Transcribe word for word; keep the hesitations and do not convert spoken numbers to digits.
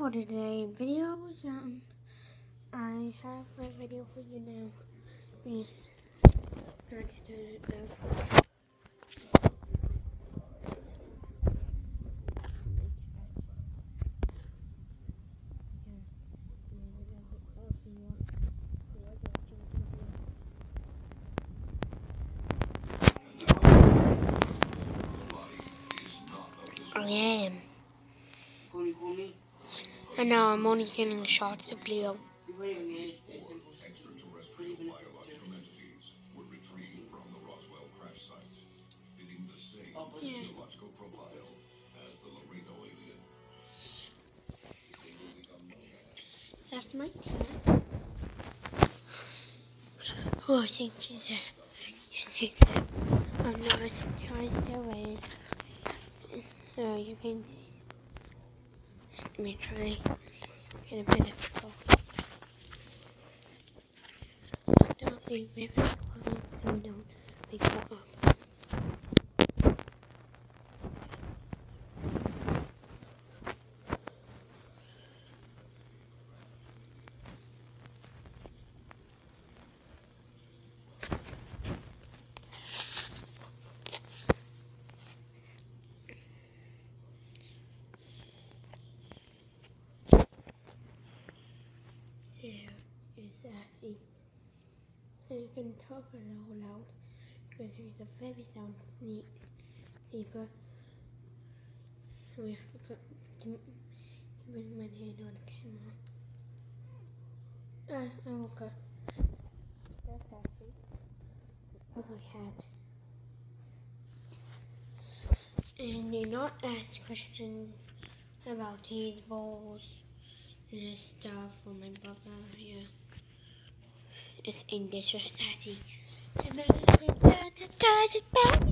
for today's videos. Um, I have a video for you now. Me, let's do it now. I am. And now I'm only getting shots of Leo. Yeah. That's my turn. Oh, I think she's there. Yes, she's there. Oh no, it's trying to away. So you can let me try get a bit of focus. Don't be very quiet so we don't be cut off. There is Sassy. And you can talk a little loud because he's a very sound sleep sleeper. And we have to put him with my hand on the camera. Ah, I woke up. That's Sassy. Oh my cat. And do not ask questions about these balls. This stuff for my brother here. It's English or Sassy.